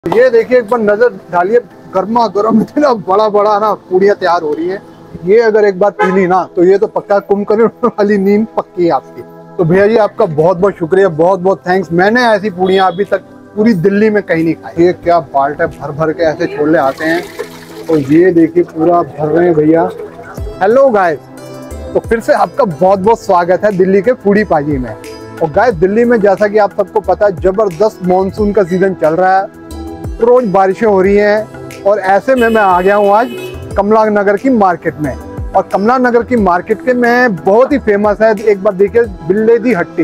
ये देखिए एक बार नजर डालिए, गर्मा गर्म इतना बड़ा बड़ा ना पूड़ियाँ तैयार हो रही हैं। ये अगर एक बार पी ली ना तो ये तो पक्का कुंभकर्ण वाली नींद पक्की है आपकी। तो भैया जी आपका बहुत बहुत शुक्रिया, बहुत बहुत थैंक्स। मैंने ऐसी पूड़ियाँ अभी तक पूरी दिल्ली में कहीं नहीं खाई। ये क्या बाल्ट है, भर भर के ऐसे छोले आते हैं। और ये देखिए पूरा भर रहे हैं भैया। हेलो गाइस, तो फिर से आपका बहुत बहुत स्वागत है दिल्ली के फूडी पाजी में। और गाइस दिल्ली में जैसा कि आप सबको पता है जबरदस्त मानसून का सीजन चल रहा है, रोज बारिशें हो रही हैं। और ऐसे में मैं आ गया हूँ आज कमला नगर की मार्केट में। और कमला नगर की मार्केट के में बहुत ही फेमस है, एक बार देखिए, बिल्ले दी हट्टी,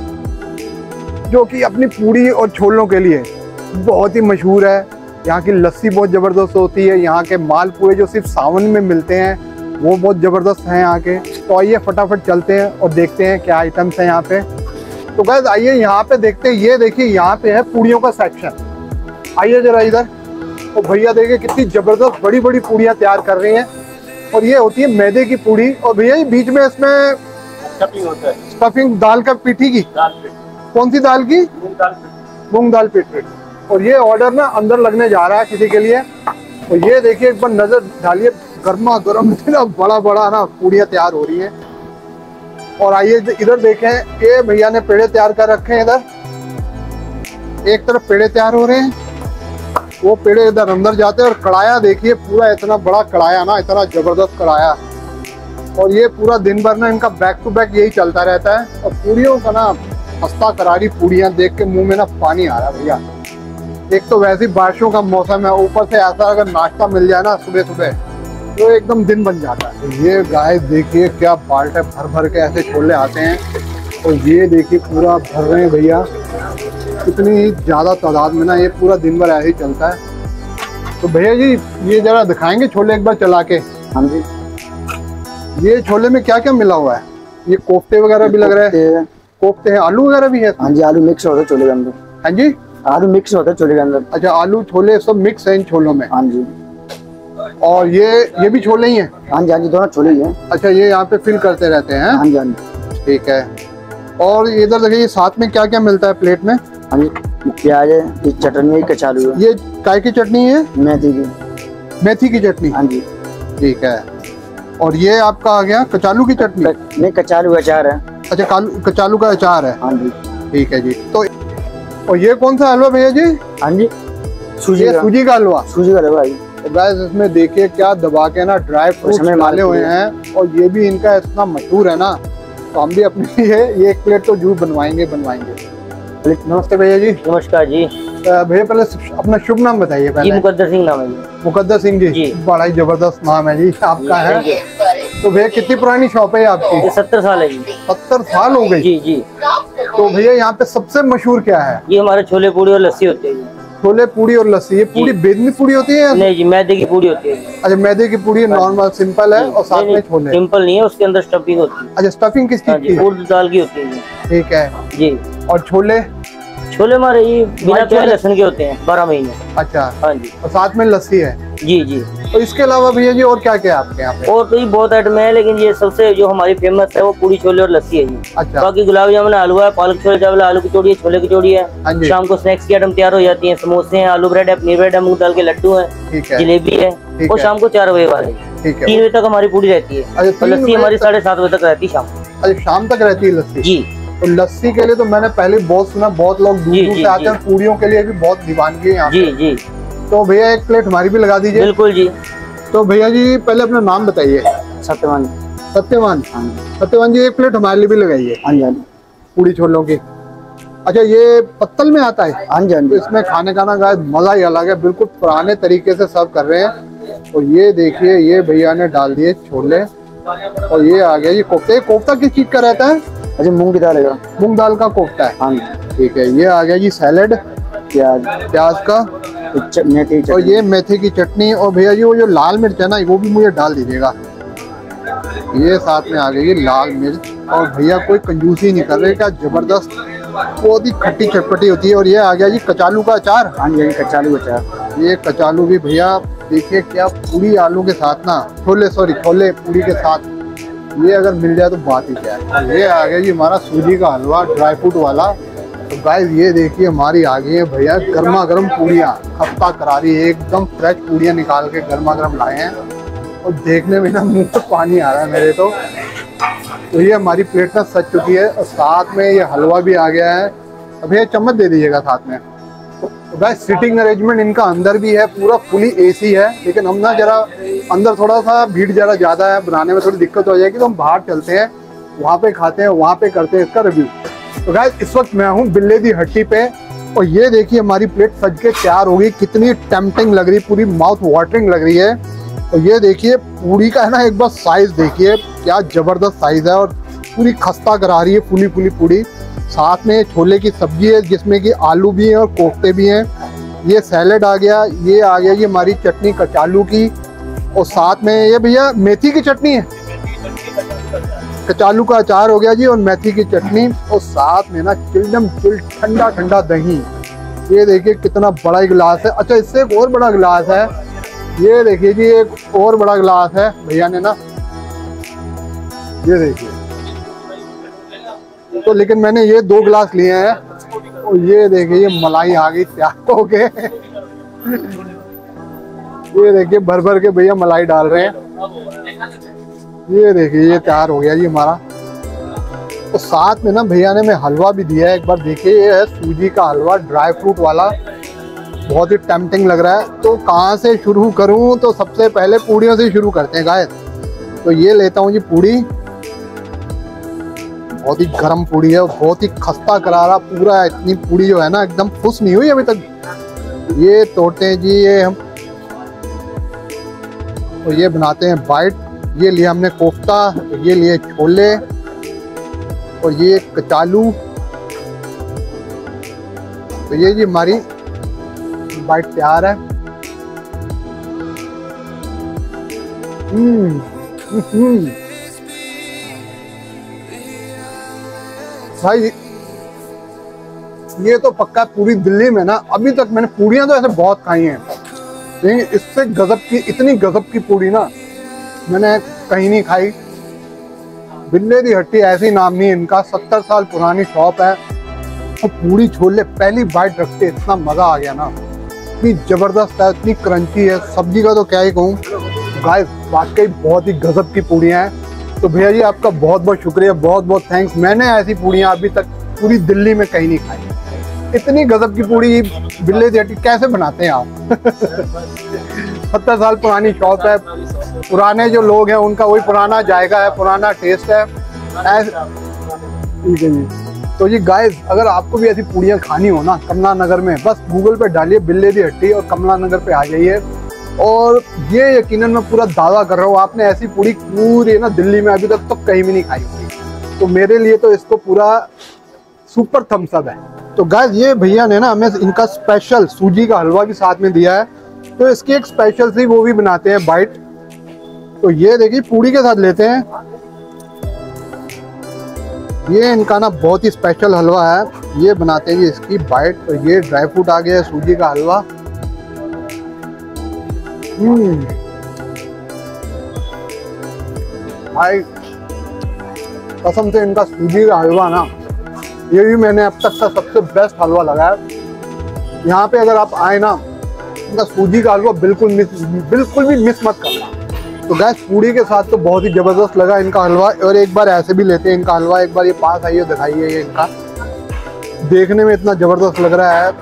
जो कि अपनी पूड़ी और छोलों के लिए बहुत ही मशहूर है। यहाँ की लस्सी बहुत ज़बरदस्त होती है, यहाँ के मालपुए जो सिर्फ सावन में मिलते हैं वो बहुत ज़बरदस्त हैं यहाँ के। तो आइए फटाफट चलते हैं और देखते हैं क्या आइटम्स हैं यहाँ पे। तो गाइस आइए यहाँ पे देखते हैं। ये देखिए यहाँ पे है पूड़ियों का सेक्शन। आइए जरा इधर। तो भैया देखिए कितनी जबरदस्त बड़ी बड़ी पूड़ियाँ तैयार कर रही हैं। और ये होती है मैदे की पूड़ी। और भैया बीच में इसमें स्टफिंग होता है। स्टफिंग दाल का पीठी की। कौन सी दाल की? मूंग दाल पीठी। और ये ऑर्डर ना अंदर लगने जा रहा है किसी के लिए। और ये देखिए एक बार नजर डालिए, गर्मा गर्म इतना बड़ा बड़ा ना पूड़ियाँ तैयार हो रही हैं। और आइए इधर देखें, ये भैया ने पेड़े तैयार कर रखे हैं। इधर एक तरफ पेड़े तैयार हो रहे हैं, वो पेड़े इधर अंदर जाते हैं। और कढ़ाया देखिए, पूरा इतना बड़ा कढ़ाया ना, इतना जबरदस्त कढ़ाया। और ये पूरा दिन भर ना इनका बैक टू बैक यही चलता रहता है। और पूड़ियों का ना खस्ता करारी पूड़ियाँ देख के मुंह में ना पानी आ रहा है भैया। एक तो वैसे ही बारिशों का मौसम है, ऊपर से ऐसा अगर नाश्ता मिल जाए ना सुबह सुबह तो एकदम दिन बन जाता है। ये गाय देखिए क्या बाल्ट है, भर भर के ऐसे छोले आते हैं। और ये देखिए पूरा भर रहे हैं भैया, इतनी ज़्यादा तादाद में ना, ये पूरा दिन भर ऐसे ही चलता है। तो भैया जी ये जरा दिखाएंगे छोले एक बार चला के? हाँ जी। ये छोले में क्या क्या मिला हुआ है? ये कोफ्ते वगैरह भी लग रहे हैं। कोफ्ते हैं, आलू वगैरह भी है? हाँ जी, आलू मिक्स होता है छोले के अंदर। हाँ जी, आलू मिक्स होता है छोले के अंदर। अच्छा, आलू छोले सब मिक्स है इन छोलों में? हाँ जी। और ये भी छोले ही हैं? हाँ जी, हाँ जी, दोनों छोले ही हैं। अच्छा, ये यहाँ पे फिल करते रहते हैं? हाँ जी, हाँ जी। ठीक है। और इधर देखिए साथ में क्या क्या मिलता है प्लेट में? हाँ जी, प्याज है, चटनी है, कचालू है। ये काय की चटनी है? मेथी की। मेथी की चटनी? हाँ जी। ठीक है। और ये आपका आ गया कचालू की चटनी? नहीं, कचालू का अचार है। अच्छा, कचालू का अचार है। हाँ जी। ठीक है जी। तो और ये कौन सा हलवा भैया जी? हाँ जी, सूजी का हलवा। सूजी का हलवा। तो गाइस इसमें देखिए क्या दबा के ना ड्राई फ्रूट्स डाले हुए हैं। और ये भी इनका इतना मशहूर है ना, तो हम भी अपने लिए ये एक प्लेट तो जरूर बनवाएंगे। नमस्ते भैया जी। नमस्कार जी। भैया पहले अपना शुभ नाम बताइए। पहले मुकद्दर सिंह नाम है जी। मुकद्दर सिंह जी, बड़ा ही जबरदस्त नाम है जी आपका है। तो भैया कितनी पुरानी शॉप है आपकी? 70 साल है जी। 70 साल हो गई जी जी। तो भैया यहाँ पे सबसे मशहूर क्या है? ये हमारे छोले पूड़ी और लस्सी होती है। छोले पूड़ी और लस्सी। ये पूड़ी बेदनी पूड़ी होती है? नहीं जी, मैदे की पूड़ी होती है। अच्छा, मैदे की पूड़ी नॉर्मल सिंपल है और साथ में छोले? सिंपल नहीं है, उसके अंदर स्टफिंग होती है। अच्छा, स्टफिंग किस चीज की? उड़द दाल की होती है। ठीक है जी। और छोले? छोले हमारे ये बिना प्याज लहसुन के होते हैं, 12 महीने। अच्छा। हाँ जी। और साथ में लस्सी है? जी जी। तो इसके अलावा भैया जी और क्या क्या है आपके यहाँ पे? और तो ये बहुत आइटम है, लेकिन ये सबसे जो हमारी फेमस है वो पूड़ी छोले और लस्सी है जी। अच्छा। बाकी गुलाब जामुन, हलवा है, पालक छोले चावल, आलू कचौड़ी है, छोले कचौड़ी है। हाँ जी। शाम को स्नैक्स की आइटम तैयार हो जाती है, समोसे हैं, आलू ब्रेड है, पनीर ब्रेड है, मूंग दाल के लड्डू है, जलेबी है। और शाम को 4 बजे वाले 3 बजे तक हमारी पूड़ी रहती है। और लस्सी हमारी 7:30 बजे तक रहती है शाम को। अच्छा, शाम तक रहती है लस्सी? जी। तो लस्सी के लिए तो मैंने पहले बहुत सुना, बहुत लोग दूर दूर से आते हैं। पूड़ियों के लिए भी बहुत दीवानगी है यहाँ। जी जी। तो भैया एक प्लेट हमारी भी लगा दीजिए। बिल्कुल जी। तो भैया जी पहले अपना नाम बताइए। सत्यवान। सत्यवान। सत्यवान जी एक प्लेट हमारे लिए भी लगाइए। हाँ जी। पूड़ी छोलों की। अच्छा, ये पत्तल में आता है? हाँ जी। तो इसमें खाने का ना गाइस मजा ही अलग है, बिल्कुल पुराने तरीके से सर्व कर रहे हैं। और ये देखिए ये भैया ने डाल दिए छोले। और ये आ गया ये कोफ्ता। कोफ्ता किस चीज का रहता है? अच्छा, मूंग की दाल है। मूंग दाल का कोफ्ता है। हाँ। ठीक है। ये आ गया जी सैलेड, प्याज का, मेथी, और ये मेथी की चटनी। और भैया जी वो जो लाल मिर्च है ना वो भी मुझे डाल दीजिएगा। ये साथ में आ गई लाल मिर्च। और भैया कोई कंजूसी नहीं कर रहे, क्या जबरदस्त, बहुत ही खट्टी चटपटी होती है। और ये आ गया जी कचालू का अचार। हाँ जी, कचालू अचार। ये कचालू भी भैया देखिए क्या, पूरी आलू के साथ ना, छोले पूरी के साथ ये अगर मिल जाए तो बात ही क्या है। ये आ गया जी हमारा सूजी का हलवा ड्राई फ्रूट वाला। तो गाइस ये देखिए हमारी आ गई है भैया गर्मा गर्म पूड़ियाँ, खस्ता करारी एकदम फ्रेश पूड़ियाँ निकाल के गर्मा गर्म लाए हैं। और देखने में ना मुंह में पानी आ रहा है मेरे तो ये हमारी प्लेट ना सज चुकी है और साथ में ये हलवा भी आ गया है। अब भैया चम्मच दे दीजिएगा साथ में। तो गाइस सिटिंग अरेंजमेंट इनका अंदर भी है, पूरा फुली एसी है, लेकिन हम ना जरा अंदर थोड़ा सा भीड़ जरा ज़्यादा है, बनाने में थोड़ी दिक्कत हो जाएगी, तो हम बाहर चलते हैं, वहाँ पे खाते हैं, वहाँ पे करते हैं इसका रिव्यू। तो गाइस इस वक्त मैं हूँ बिल्ले दी हट्टी पे और ये देखिए हमारी प्लेट सज के तैयार होगी, कितनी टेम्पटिंग लग रही है, पूरी माउथ वाटरिंग लग रही है। और ये देखिए पूड़ी का है ना एक बार साइज देखिए क्या जबरदस्त साइज है और पूरी खस्ता करा रही है, फुली फुली पूड़ी। साथ में छोले की सब्जी है जिसमें कि आलू भी हैं और कोफ्ते भी हैं। ये सैलेड आ गया, ये आ गया ये हमारी चटनी कचालू की, और साथ में ये भैया मेथी की चटनी है, कचालू का अचार हो गया जी और मेथी की चटनी, और साथ में ना चिल्डम चिल ठंडा ठंडा दही। ये देखिए कितना बड़ा गिलास है। अच्छा इससे एक और बड़ा गिलास है, ये देखिए जी एक और बड़ा गिलास है भैया ने ना, ये देखिए। तो लेकिन मैंने ये 2 गिलास लिए हैं और ये देखिए ये मलाई आ गई तैयार हो के। ये देखिए भर भर के भैया मलाई डाल रहे हैं। ये देखिए ये तैयार हो गया जी हमारा। तो साथ में ना भैया ने मैं हलवा भी दिया है, एक बार देखिए ये है सूजी का हलवा ड्राई फ्रूट वाला, बहुत ही टेम्पटिंग लग रहा है। तो कहाँ से शुरू करूँ, तो सबसे पहले पूड़ियों से शुरू करते हैं गाइस। तो ये लेता हूँ जी पूड़ी, बहुत ही गर्म पूड़ी है, बहुत ही खस्ता करारा पूरा, इतनी पूड़ी जो है ना एकदम फुस नहीं हुई अभी तक। ये तोड़ते हैं जी ये हम, और ये बनाते हैं बाइट। ये लिया हमने कोफ्ता, ये लिए छोले और ये कचालू। तो ये जी हमारी बाइट तैयार है। भाई ये तो पक्का पूरी दिल्ली में ना अभी तक मैंने पूड़ियाँ तो ऐसे बहुत खाई हैं, लेकिन इससे गजब की, इतनी गजब की पूड़ी ना मैंने कहीं नहीं खाई। बिल्ले दी हट्टी ऐसी नाम नहीं इनका, 70 साल पुरानी शॉप है। तो पूड़ी छोले पहली बाइट रखते इतना मजा आ गया ना, इतनी जबरदस्त है, इतनी क्रंची है। सब्जी का तो क्या ही कहूँ गाइस, वाकई बहुत ही गजब की पूड़ियाँ हैं। तो भैया जी आपका बहुत बहुत शुक्रिया, बहुत बहुत थैंक्स। मैंने ऐसी पूड़ियाँ अभी तक पूरी दिल्ली में कहीं नहीं खाई। इतनी गजब की पूड़ी बिल्ले दी हट्टी कैसे बनाते हैं आप? 70 साल पुरानी शॉप है, पुराने जो लोग हैं उनका वही पुराना जायका है, पुराना टेस्ट है। ठीक है जी। तो ये गाइस अगर आपको भी ऐसी पूड़ियाँ खानी हो ना कमला नगर में, बस गूगल पे डालिए बिल्ले दी हट्टी और कमला नगर पे आ जाइए। और ये यकीनन मैं पूरा दावा कर रहा हूँ आपने ऐसी पूड़ी पूरी ना दिल्ली में अभी तक तो कहीं भी नहीं खाई होगी। तो मेरे लिए तो इसको पूरा सुपर थम्स अप है। तो गाइस ये भैया ने ना हमें इनका स्पेशल सूजी का हलवा भी साथ में दिया है, तो इसकी एक स्पेशल सी वो भी बनाते हैं बाइट। तो ये देखिए पूड़ी के साथ लेते हैं, ये इनका ना बहुत ही स्पेशल हलवा है, ये बनाते हैं जी इसकी बाइट। तो ये ड्राई फ्रूट आ गया है, सूजी का हलवा। भाई कसम से इनका सूजी का हलवा ना, ये भी मैंने अब तक का सबसे बेस्ट हलवा लगा है। यहाँ पे अगर आप आए ना, इनका सूजी का हलवा बिल्कुल भी मिस मत करना। तो गैस पूड़ी के साथ तो बहुत ही जबरदस्त लगा इनका हलवा। और एक बार ऐसे भी लेते हैं इनका हलवा, एक बार ये पास आइए दिखाइए, ये इनका देखने में इतना जबरदस्त लग रहा है।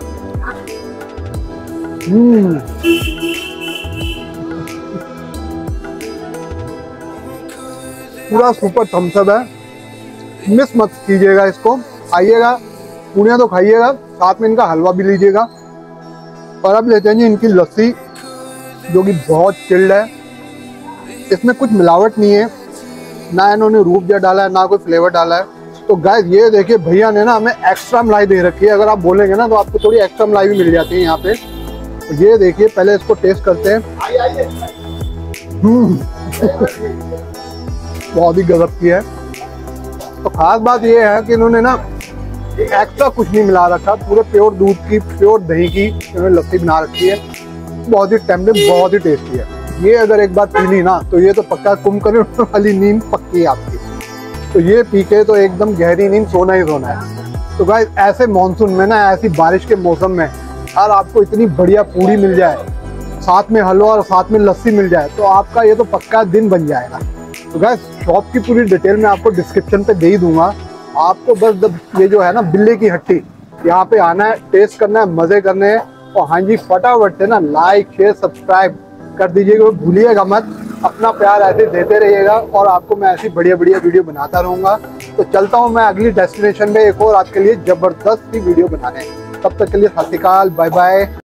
पूरा सुपर थम्स अप है, मिस मत कीजिएगा इसको। आइएगा, पूड़ियाँ तो खाइएगा, साथ में इनका हलवा भी लीजिएगा। और अब लेते हैं जी इनकी लस्सी, जो कि बहुत चिल्ड है, इसमें कुछ मिलावट नहीं है, ना इन्होंने रूबजा डाला है ना कोई फ्लेवर डाला है। तो गाइस ये देखिए भैया ने ना हमें एक्स्ट्रा मलाई दे रखी है, अगर आप बोलेंगे ना तो आपको थोड़ी एक्स्ट्रा मलाई भी मिल जाती है यहाँ पे। तो ये देखिए पहले इसको टेस्ट करते हैं। बहुत ही गजब की है। तो खास बात ये है कि इन्होंने ना एक्स्ट्रा कुछ नहीं मिला रखा, पूरे प्योर दूध की, प्योर दही की इन्होंने लस्सी बना रखी है। बहुत ही टेम्पटिंग, बहुत ही टेस्टी है। ये अगर एक बार पी ली ना तो ये तो पक्का कुंभकर्ण वाली नींद पक्की है आपकी। तो ये पी के तो एकदम गहरी नींद सोना ही सोना है। तो गाइस ऐसे मॉनसून में ना, ऐसी बारिश के मौसम में यार आपको इतनी बढ़िया पूड़ी मिल जाए, साथ में हलवा और साथ में लस्सी मिल जाए, तो आपका ये तो पक्का दिन बन जाएगा। तो गाइस शॉप की पूरी डिटेल मैं आपको डिस्क्रिप्शन पे दे ही दूंगा। आपको बस ये जो है ना बिल्ले की हट्टी, यहाँ पे आना है, टेस्ट करना है, मजे करने हैं। और हाँ जी, फटाफट से ना लाइक शेयर सब्सक्राइब कर दीजिएगा, भूलिएगा मत। अपना प्यार ऐसे देते रहिएगा और आपको मैं ऐसी बढ़िया बढ़िया वीडियो बनाता रहूंगा। तो चलता हूँ मैं अगली डेस्टिनेशन में एक और आपके लिए जबरदस्त सी वीडियो बनाने। तब तक के लिए सत श्री अकाल, बाय बाय।